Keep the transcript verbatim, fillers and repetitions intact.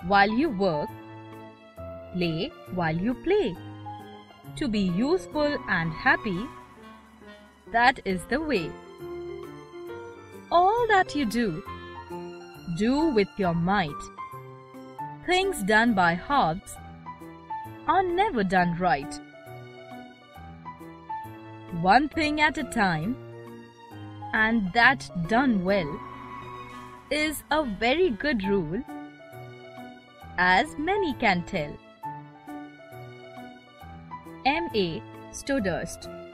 while you work, play while you play. To be useful and happy, that is the way. All that you do, do with your might. Things done by halves are never done right. One thing at a time, and that done well, is a very good rule, as many can tell. M A Stoddard